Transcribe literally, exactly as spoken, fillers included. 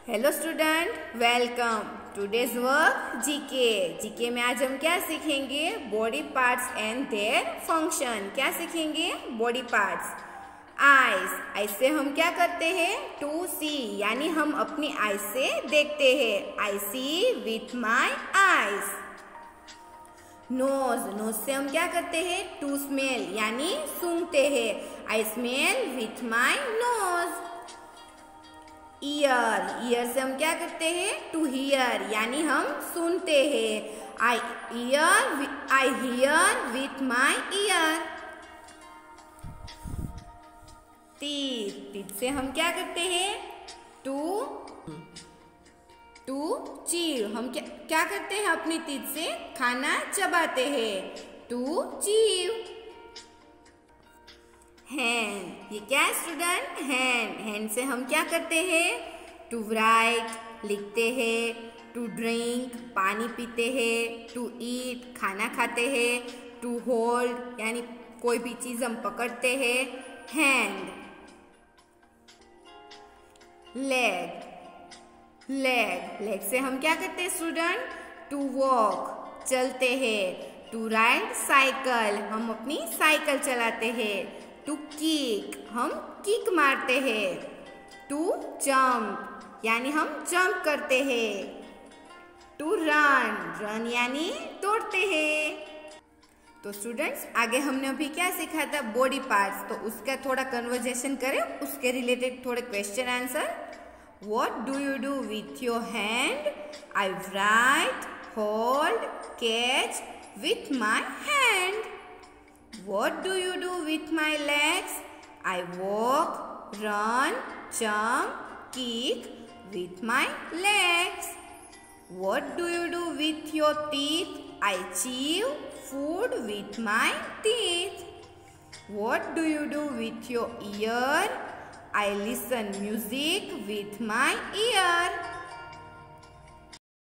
Hello student, welcome. Today's work GK. GK में आज हम क्या सीखेंगे? Body parts and their function. क्या सीखेंगे? Body parts. आईज, आईज से हम क्या करते हैं? टू सी, यानी हम अपनी आईज से देखते हैं। I see with my eyes. Nose, nose से हम क्या करते हैं? टू स्मेल, यानी सूंघते हैं। I smell with my nose. Ear, ear से हम क्या करते हैं? टू हियर, यानी हम सुनते हैं। I ear, I hear with my ear. Teeth, teeth से हम क्या करते हैं? टू टू चीव, हम क्या क्या करते हैं? अपनी टीथ से खाना चबाते हैं। To chew. हैंड, ये क्या है स्टूडेंट? हैंड, हैंड से हम क्या करते हैं? टू राइट, लिखते हैं। टू ड्रिंक, पानी पीते हैं। टू ईट, खाना खाते हैं। टू होल्ड, यानी कोई भी चीज हम पकड़ते हैं। हैंड। लेग, लेग, लेग से हम क्या करते हैं स्टूडेंट? टू वॉक, चलते हैं। टू राइड साइकिल, हम अपनी साइकिल चलाते हैं। टू किक, हम किक मारते हैं। टू जंप, यानी हम जंप करते हैं। टू रन, रन यानी दौड़ते हैं। तो स्टूडेंट्स, आगे हमने अभी क्या सीखा था? Body parts. तो उसका थोड़ा कन्वर्जेशन करें, उसके रिलेटेड थोड़े question answer. What do you do with your hand? I write, hold, catch with my hand. What do you do with my legs? I walk, run, jump, kick with my legs. What do you do with your teeth? I chew food with my teeth. What do you do with your ear? I listen music with my ear.